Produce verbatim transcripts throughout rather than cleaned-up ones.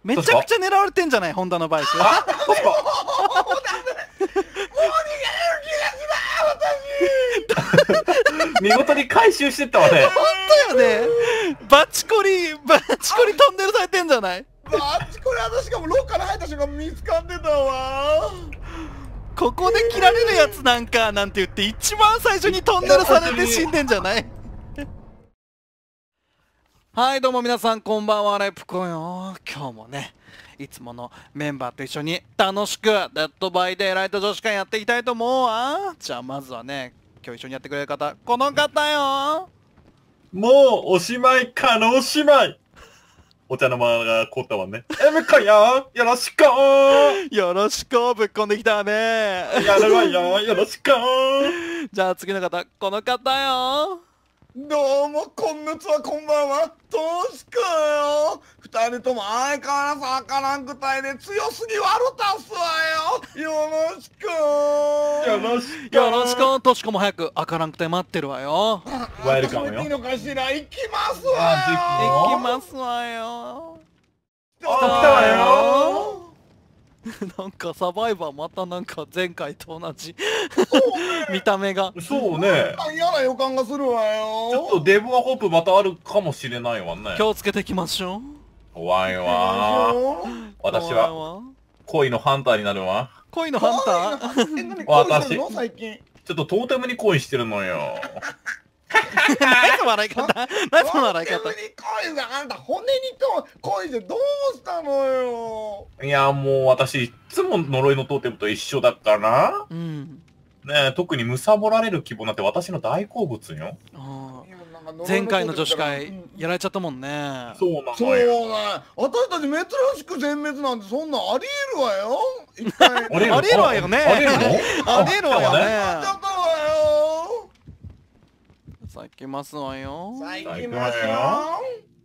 めちゃくちゃ狙われてんじゃない、ホンダのバイク。 あ、確か。 もう逃げれる気がする私。 見事に回収してったわね。 ほんとよね。バチコリバチコリトンネルされてんじゃない。 バチコリ私しかもロッカーに入った瞬間見つかってたわ。 ここで切られるやつなんかなんて言って一番最初にトンネルされて死んでんじゃない。はいどうも皆さんこんばんは、レプコよ。今日もねいつものメンバーと一緒に楽しくデッドバイデイライト女子会やっていきたいと思うわ。じゃあまずはね今日一緒にやってくれる方、この方よ。 もうおしまいかのおしまい。お茶の間が凍ったわね。えむかよ、よろしくー。 よろしくぶっこんできたね。 やるわよ、よろしくー。 じゃあ次の方、この方よ。 どうもこんにちは、こんばんは、トシくんよ。二人とも相変わらず赤ランク帯で強すぎ悪たすわよ。よろしくよろしくよろしく。としこも早く赤ランク帯待ってるわよ。 ワイルカムよ。 いいのかしら。行きますわよ。 行きますわよ。 来たわよ。 なんかサバイバーまたなんか前回と同じ見た目が。 そうね。 嫌な予感がするわよ。 ちょっとデブアホープまたあるかもしれないわね。 気をつけていきましょう。 怖いわー。私は恋のハンターになるわ。 恋のハンター私ちょっとトーテムに恋してるのよ。 ナイス笑い方、ナイス笑い方。 トーテムに恋があんた骨にと恋してどうしたのよ。 いやもう私いつも呪いのトーテムと一緒だから、うん、ねえ特に貪られる希望なんて私の大好物よ。 前回の女子会やられちゃったもんね。 そうなのよ。 そうね。私たち珍しく全滅なんてそんなんありえるわよ。 ありえるわよね。 ありえるの？ ありえるわよね。 ちょっとわよ。 さあ行きますわよ。 さあ行きますよ。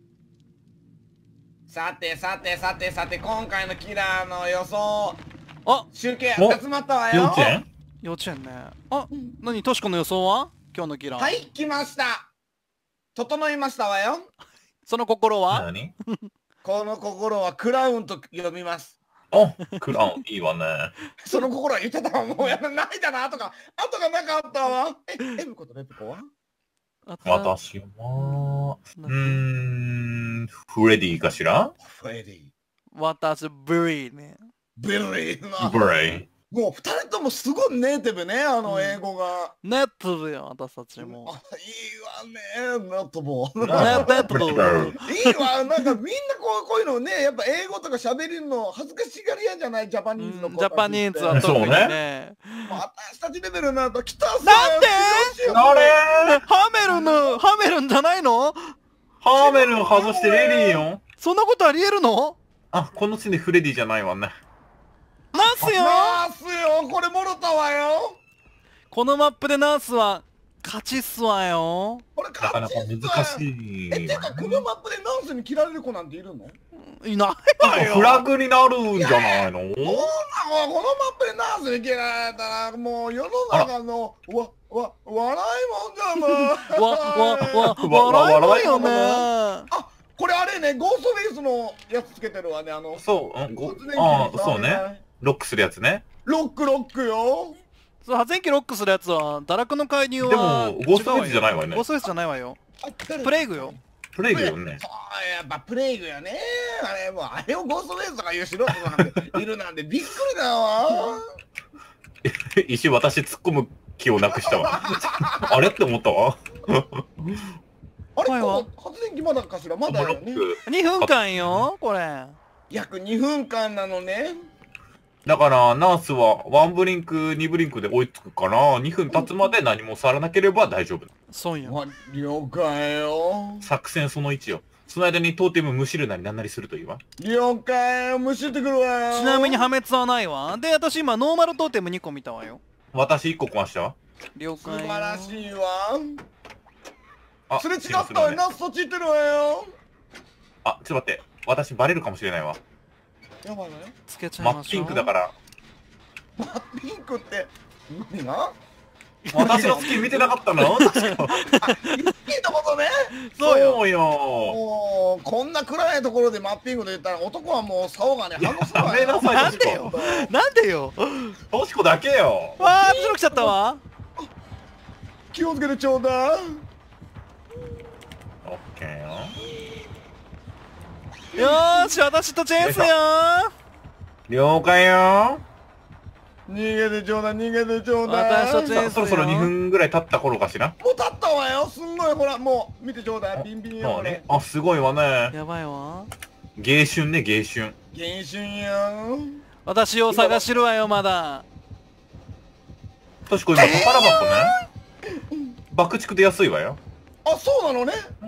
さてさてさてさて今回のキラーの予想。 あ、 集計集まったわよ。 幼稚園？ 幼稚園ね。あ、何としこの予想は？今日のキラー。 はい、来ました。整いましたわよ。 その心は？ 何？ この心はクラウンと呼びます。 あ、クラウンいいわね。 その心は言ってたわ。もうやらないだなとか、あとがなかったわ。え、エムコとレプコは？ 私は、うーん、フレディかしら？ フレディ。 私、ブリーね。 ブリーな。 ブリー。 もう二人ともすごいネイティブね、あの英語が。 ネットブよ、私たちも。 いいわね、ネットボー。ネットボー。 いいわ、なんかみんなこうこういうのね、やっぱ英語とか喋るの恥ずかしがりやんじゃない、ジャパニーズの子。 ジャパニーズは特にね。 私たちレベルになると来たさ。 なんで？ あれ？ ハメルン、ハメルンじゃないの？ ハメルン外してレディーよ。 そんなことありえるの？ あ、この時点でフレディじゃないわね。 ナースよ。 ナースよ、これもろたわよ。 このマップでナースは勝ちっすわよ。 これなかなか難しい。 え、てかこのマップでナースに切られる子なんているの？ いないわよ。 フラグになるんじゃないの？ そうなの、このマップでナースに切られたらもう世の中のわわ笑いもんじゃない。 わわわ笑いもんよね。 あ、これあれね、ゴーストフェイスのやつつけてるわね、あの。 そう、うん、ご、ああ、そうね。ロックするやつね。 ロックロックよ。 そう、発電機ロックするやつは堕落の介入は。 でもゴーストフェイスじゃないわね。 ゴーストフェイスじゃないわよ。プレイグよ。 プレイグよね。 そう、やっぱプレイグよね。あれもうあれをゴーストフェイスとか言う素人なんているなんてびっくりだわ。 一瞬私突っ込む気をなくしたわ。あれって思ったわ。 あれは発電機まだかしら、まだよね。 にふんかんよ、これ。 約にふんかんなのね。 だからナースはワンブリンクにブリンクで追いつくから、にふん経つまで何もさらなければ大丈夫。 そうよ。 了解よ。 作戦そのいちよ。その間にトーテムむしるなりなんなりするといいわ。 了解よ、むしってくるわよ。 ちなみに破滅はないわ。で、私今ノーマルトーテムにこ見たわよ。 私いっこ壊したわ。 了解。 素晴らしいわ。すれ違ったわよ、ナスそっち行ってるわよ。 あ、ちょっと待って。私バレるかもしれないわ。 やばいね。 つけちゃいましょう。 マッピンクだから。 マッピンクって何が？ 私のスキン見てなかったの？ 言ってのことね。 そうよ。 そうよ。 もうこんな暗いところでマッピングで言ったら男はもう竿がねハゴすわよ。 やめなさい、 なんでよなんでよ。 トシコだけよ。 わあ後ろ来ちゃったわ。 気をつけてちょうだい。 オッケーよ。 よーし私とチェイスよー。 了解よ。 逃げてちょうだい逃げてちょうだい。 私とチェイスよ。 そろそろにふんぐらい経った頃かしら。 もう立ったわよ。すんごいほらもう見てちょうだい。ビンビンよ。 そうね。あ、すごいわね。 やばいわ。 芸春ね、芸春。 原春よ。 私を探してるわよまだ。 トシコ今宝箱ね。爆竹出やすいわよ。 あそうなのね。 うんうん。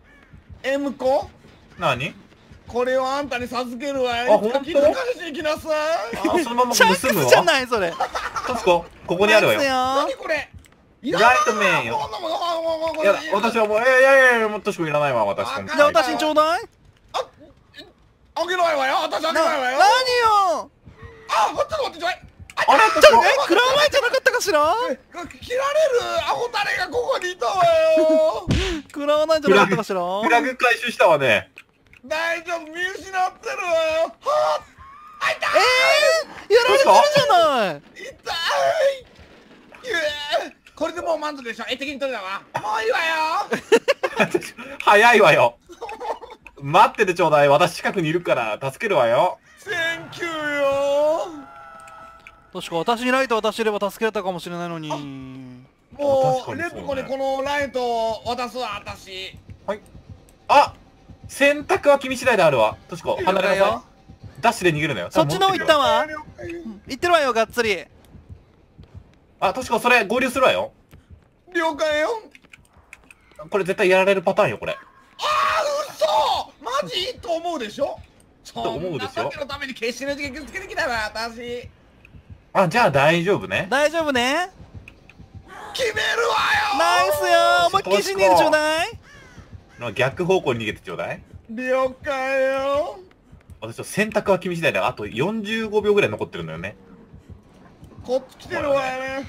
M 子何？ これをあんたに授けるわあよ。 ほんと気づかしに行きなさい。 あ、そのままチャッ盗むクスじゃわ。 ないそれ。 トシコ、ここにあるわよ。い何これ。いらライトメンよこんなものあもうもうもうや、私はもう、いやいやいや、もうトシコいらないわ、私。 あじゃあ私にちょうだい。 ああげないわよ。私あげなないわよ。 何よ。 あちょっと待ってちょい。 あれトシコちょっとえ食らわないんじゃなかったかしら。 え切られるアホタレがここにいたわよ。 食らわないんじゃなかったかしら。 フラグ回収したわね。 大丈夫見失ってるわよ。はああ痛えー、やられてるじゃない。 い痛い。いえこれでもう満足でしょ。絵的に取れたわ。もういいわよ。 早いわよ。待っててちょうだい。私近くにいるから助けるわよ。 センキューよ。 確か私にライト渡してれば助けれたかもしれないのに。 もう確かにそうねレプコにこのライトを渡すわ私。 はい。あ、洗濯は君次第であるわ。トシコ、離れなさい。ダッシュで逃げるのよ。 そっちの方行ったわ。 了解よ行ってるわよがっつり。 あ、トシコ、それ合流するわよ。 了解よ。 これ絶対やられるパターンよ、これ。 あー嘘マジと思うでしょ。 と思うでしょそんな時のために決死の時間つけてきたわ私。 あ、じゃあ大丈夫ね。 大丈夫ね。 決めるわよ。 ナイスよ。思いっきり死んでるちょうだい。 逆方向に逃げてちょうだい。 了解よ。 私は洗濯は君次第だが、あとよんじゅうごびょうぐらい残ってるのよね。 こっち来てるわよね。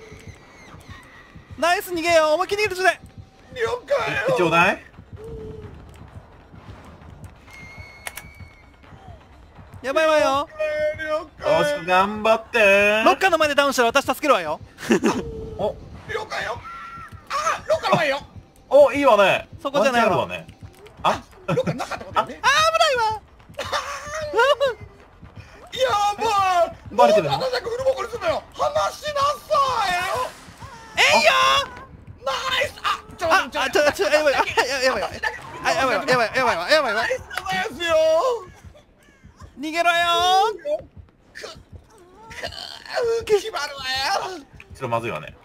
ナイス逃げよ。思いっきり逃げてちょうだい。 了解よ。 行ってちょうだい。 やばいわよ。 了よ解し、頑張ってロッカーの前でダウンしたら私助けるわよ。 お、 了解よ。あーロッカーの前よ。 お、いいわね。 そこじゃないわワンチャンあるわね。あ、 ロッカーなかったことよね。 あー危ないわ。 やばい。 バレてるのもう私だけフルボコにすんのよ。話しなさえいよい。ナイス。あちょああちょちょやばいやばいやばいあやばいやばいやばいやばいやばいナイスですよ。 逃げろよくく決まるわよ。 ちょっとまずいわね。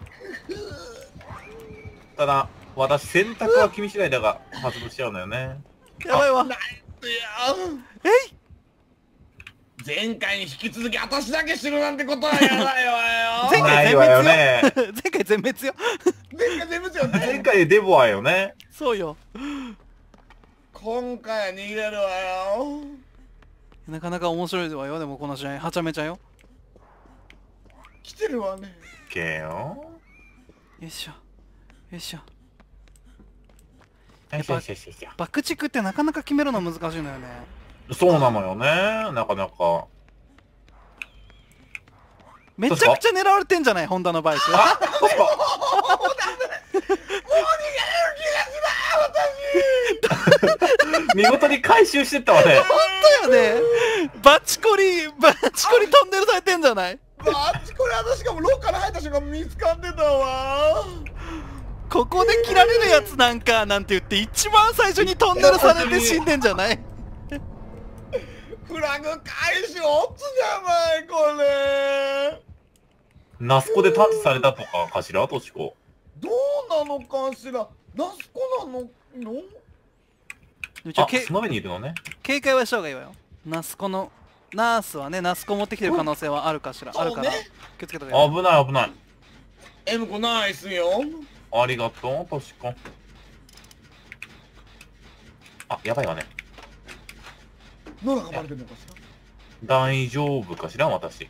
ただ、私、洗濯は君次第だが、発動しちゃうのよね。 やばいわ。 ナイスよ。 えい前回に引き続き私だけ知るなんてことはやばいわよ。 前回全ないわよ滅よ。 ね。 前回全滅よ。 前回全部ですよ前ね。 回でデボアよね。 そうよ。 今回は逃げるわよ。 なかなか面白いわよ。でもこの試合はちゃめちゃよ。 来てるわね。 オッケーよ。 よいしょよいしょ。 よしよしよしよし。 爆竹ってなかなか決めるの難しいのよね。 そうなのよね。なかなか。 めちゃくちゃ狙われてんじゃないホンダのバイク。 あ、トシコ。 もう逃げれる気がする私。 見事に回収してったわね。 本当よね。バチコリバチコリトンネルされてんじゃない。 あっちこれ私しかもロッカーに入った瞬間見つかってたわ。 ここで切られるやつなんかなんて言って一番最初にトンネルされて死んでんじゃない。 フラグ回収オッツじゃないこれ。 ナスコで探知されたとかかしら、トシコ。 どうなのかしら。ナスコなののあ、 一応けその上にいるのね。 警戒はした方がいいわよ。ナスコのナースはねナスコ持ってきてる可能性はあるかしら。あるからそうね気をつけてください。 危ない危ない。 M 子ナイスよ。 ありがとう、トシコ。あ、やばいわね。 ノラがバレてるのかしら。 大丈夫かしら、私。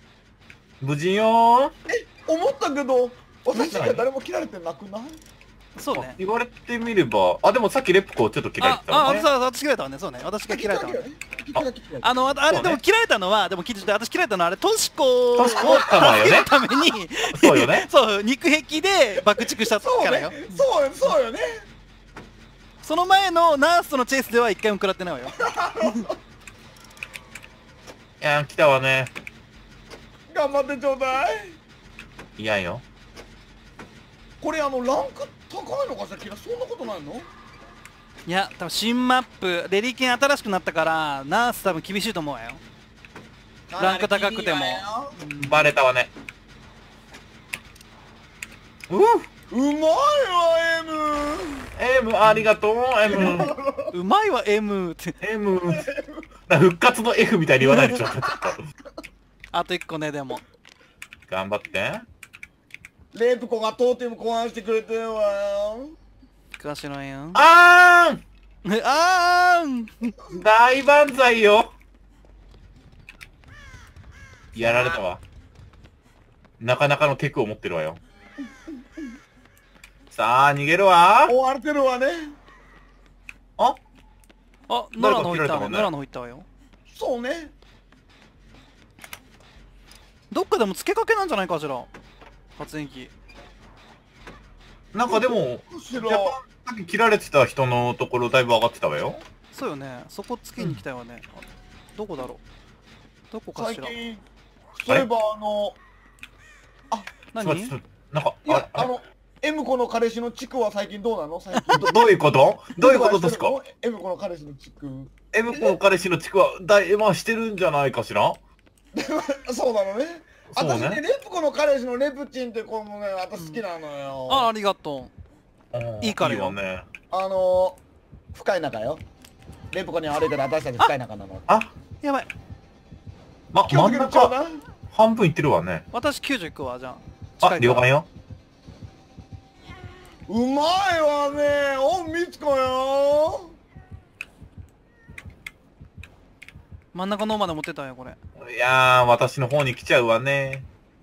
無事よー。 え思ったけど私が誰も切られてなくない。 そうね。 言われてみれば、あ、でもさっきレプコちょっと切られああ、 てたのね。 私は私切られたわね。そうね。私が切られたわね。あの、あれそうねでも切られたのは、でも聞いてて、私切られたのはあれ、トシコをトシコを捕まえよね助けるために、 そうよね。 そう、肉壁で爆竹したからよ。 そうよそうよね。 その前のナースとのチェイスでは一回も食らってないわよ。 いやー、来たわね。 頑張ってちょうだい。 いやよ。 これあのランク高いのかしら、キラ。そんなことないの？ いや、多分新マップ、レリケン新しくなったから、ナース多分厳しいと思うわよ。ランク高くても。 バレたわね。ううまいわ M。M ありがとう M。 うまいわ M って。 M。復活の F みたいに言わないでしょ。 あといっこね、でも。 頑張って。 M。レイプコがトーテム考案してくれてるわよ。 かしらんよ。 あーんあーん大万歳よ。やられたわ。なかなかのテクを持ってるわよ。さあ、逃げるわ。 追われてるわね。 ああ、ノラの方行ったわ。 誰か切られたもんねノラの方行ったわよ。 そうね。 どっかでも付けかけなんじゃないかしら。発電機。 なんかでも、 むしろやっぱさっき切られてた人のところだいぶ上がってたわよ。 そうよね。そこつけに来たよね。あどこだろう。どこかしら。 最近そういえばあの何ちょっとちょっとなんか、 いやああの M 子の彼氏の地区は最近どうなの？最近どどういうことどういうことですか？ M 子の彼氏の地区。 M 子の彼氏の地区は大、まあしてるんじゃないかしら。 そうなのね。 そうね私ね、レプコの彼氏のレプチンって子もね、私好きなのよ。 あ、ありがとうんいい彼よわね。 あの深い仲よ。レプコには悪いけど私たち深い仲なの。 あ、 う。やばい。 ま、 気を真んつけてちょうだ中、 い。 半分いってるわね。 私きゅうじゅういくわ、じゃあ。 あ、了解よ。 うまいわね。おんみつこよ。 真ん中の方まで持ってたわよ、これ。 いやー、私の方に来ちゃうわね。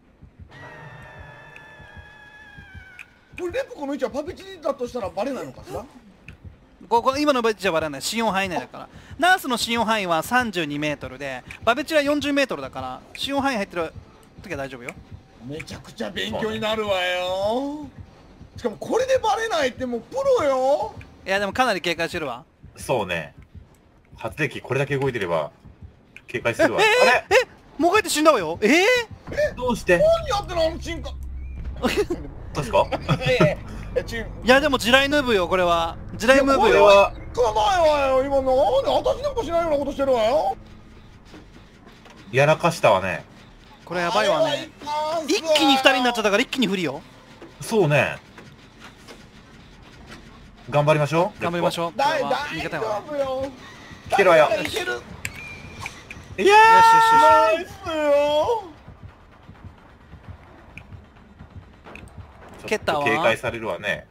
これレプコの位置はパピチだとしたらバレないのかしら？ ここ今のバベチはバレない。使用範囲内だから。ナースの使用範囲はさんじゅうにメートルで、バベチはよんじゅうメートルだから、使用範囲入ってる時は大丈夫よ。 めちゃくちゃ勉強になるわよ。しかもこれでバレないってもうプロよ。 いや、でもかなり警戒してるわ。 そうね。発電機これだけ動いてれば、警戒するわ。 えあれえもう帰って死んだわよ。えー、 どうして何やってんのあのチンカ。 確かええチン。 いや、でも地雷ムーブよ、これは。地雷ムーブよ。 これは、 かないわよ今の。私なんかしないようなことしてるわよ。 やらかしたわね。 これやばいわね。一気にふたりになっちゃったから一気に不利よ。 そうね。頑張りましょう。 頑張りましょう。これ大は逃げたいわね。 丈夫よ。 来てるわよ。 いける。 いやナイスよ。 ー蹴ったわちょっと警戒されるわね。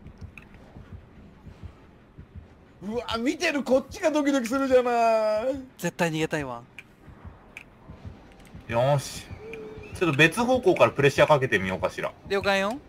うわ見てるこっちがドキドキするじゃない。 絶対逃げたいわ。 よーし。ちょっと別方向からプレッシャーかけてみようかしら。 了解よ。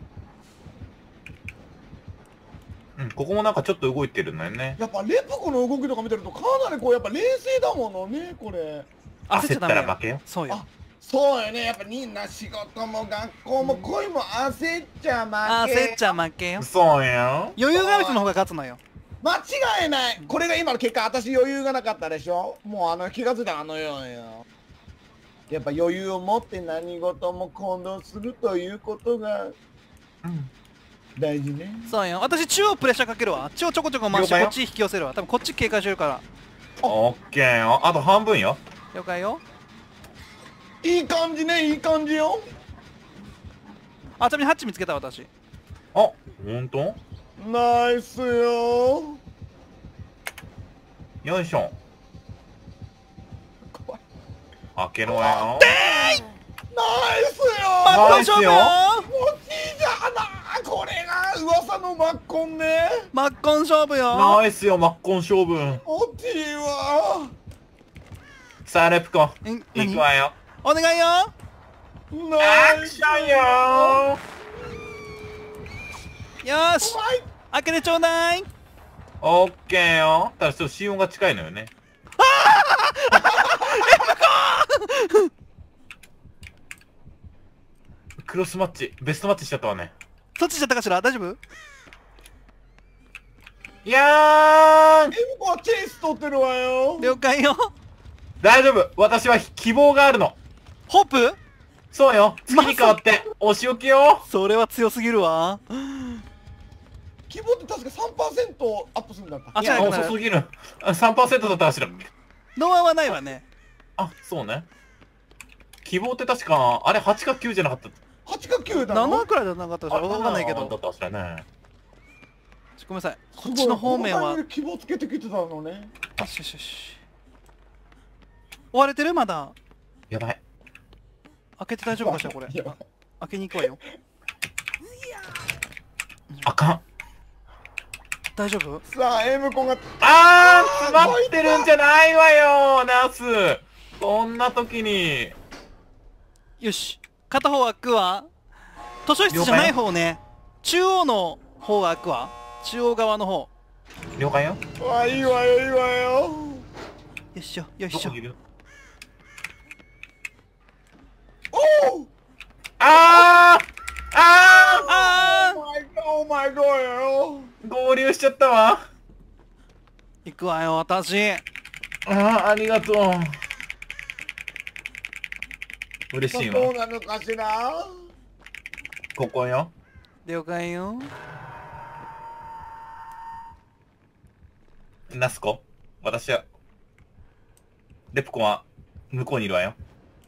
うん、ここもなんかちょっと動いてるんだよね。 やっぱレプコの動きとか見てるとかなりこうやっぱ冷静だものねこれ。 焦ったら負けよ。 そうよあ。そうよね。やっぱみんな仕事も学校も恋も焦っちゃ負け。 焦っちゃ負けよ。 そうよ。 余裕がある人の方が勝つのよ。 間違いない。これが今の結果。私余裕がなかったでしょ。もうあの気が付いたらあのようよ。やっぱ余裕を持って何事も行動するということがうん。 大事ね。 そうよ。私中央プレッシャーかけるわ。中央ちょこちょこ回して了解よこっち引き寄せるわ。多分こっち警戒してるから。 オッケーよ。あと半分よ。 了解よ。 いい感じね。いい感じよ。 あ、ちなみにハッチ見つけた私。 あ、ほんと？ ナイスよ。 よいしょ。 怖い。 開けろよ。 ナイスよ。 マッコン勝負よ。 もちじゃな。これが噂のマッコンね。 マッコン勝負よ。 ナイスよ、マッコン勝負。 おちはさあ、レプコン。 え、 行何くわよ。 お願いよ。 ナイスアクションよよーし、開けてちょうだい。 オッケーよ。ただちょっと心音が近いのよね。クロスマッチ、ベストマッチしちゃったわね。 そっちしちゃったかしら。大丈夫？ いやーん、 エムコはチェイス取ってるわよ。 了解よ。 大丈夫。私は希望があるの。 ホープ？ そうよ。月に変わってお仕置きよ。 それは強すぎるわ。 希望って確か さんパーセント アップするんだったっけ。 いや、遅すぎる。あ さんパーセント だったかしら。 ノアはないわね。 あ、そうね。希望って確か、あれはちかきゅうじゃなかった。 はちかきゅうだろ。 ななくらいじゃなかったでしょ。わかんないけど。 だったかしらね。 ごめんなさい。こっちの方面は。よ希望つけてきてたのね。 しよしよし。追われてるまだ。 やばい。 開けて大丈夫かしらこれ。開けに行くわよ。 あかん。 大丈夫？ さあ、エムコが。 あー、詰まってるんじゃないわよ、ナース。こんな時に。 よし。片方開くわ。図書室じゃない方ね。中央の方が開くわ。中央側の方。 了解よ。 わ、いいわよ、いいわよ。 よいしょ、よいしょ。 おお。 あーああー。お前どうよ。 合流しちゃったわ。 行くわよ、私。 ああ、ありがとう。嬉しいわ。 どうなのかしら。 ここよ。 了解よ。 ナスコ、私は、レプコンは向こうにいるわよ。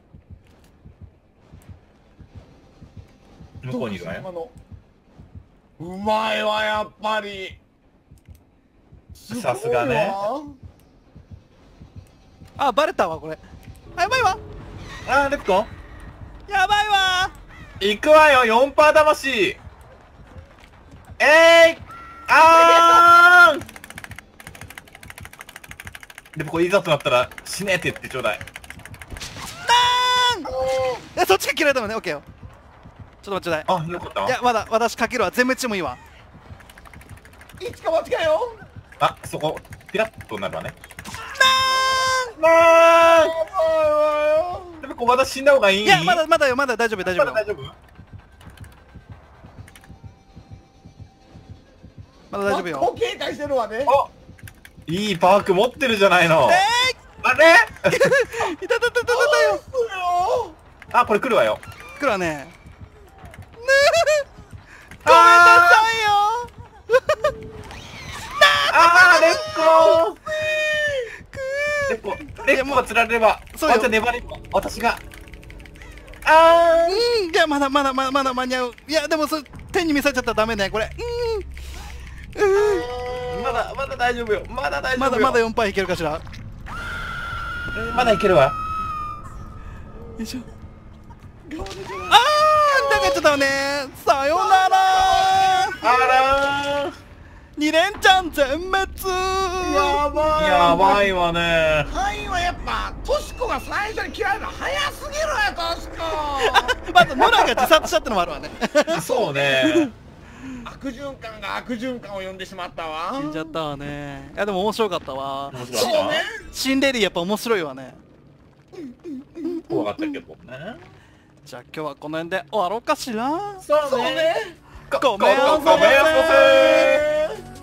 向こうにいるわよ。 うまいわ、やっぱり。 さすがね。 あ、バレたわ、これ。あ、やばいわ。 あー、レプコンやばいわ。 行くわよ、よんパーセント 魂。えい、あーん。レプコンいざとなったら死ねって言ってちょうだい。 なんー。え、そっちが嫌いだもんね。オッケーよ。ちょっと待ってちょうだい。 あ、よかったわ。 いや、まだ私かけるわ。全滅してもいいわ。 一か八かよ。 あ、そこピラッとなるわね。 ななーん。レプコンまだ死んだ方がいい？ いや、まだまだよ、まだ大丈夫、大丈夫よ。 まだ大丈夫？ まだ大丈夫よ。 警戒してるわね。 お、いいパーク持ってるじゃないの。 えあれー、いたたたたたたよ。 あ、これ来るわよ。 来るわね。ごめんなさいよ。 あー、レッコー。レッコ、レッコが釣られれば、 そうよ。 あ、じゃあ粘れば、私が。あー。 うん、いや、まだまだまだまだ間に合う。いや、でもそれ手に見されちゃったらダメね、これ。うん。うん。 まだまだ大丈夫よ。まだ大丈夫よ。 まだまだよんパーいけるかしら。 まだいけるわ。 よいしょ。あー、だからちょっとね。さよなら。 あらー。 に連チャン全滅。 やばい。 やばいわね。 範囲はやっぱトシコが最初に切られるの早すぎるよ、トシコ。 まずノラが自殺したってのもあるわね。 そうね。 悪循環が悪循環を呼んでしまったわ。 死んじゃったわね。いやでも面白かったわ。 面白かった。 そうね。 シンレディやっぱ面白いわね。 怖かったけどね。 じゃあ今日はこの辺で終わろうかしら。 そうそうね。 ごめんなさい。 ごめんなさい。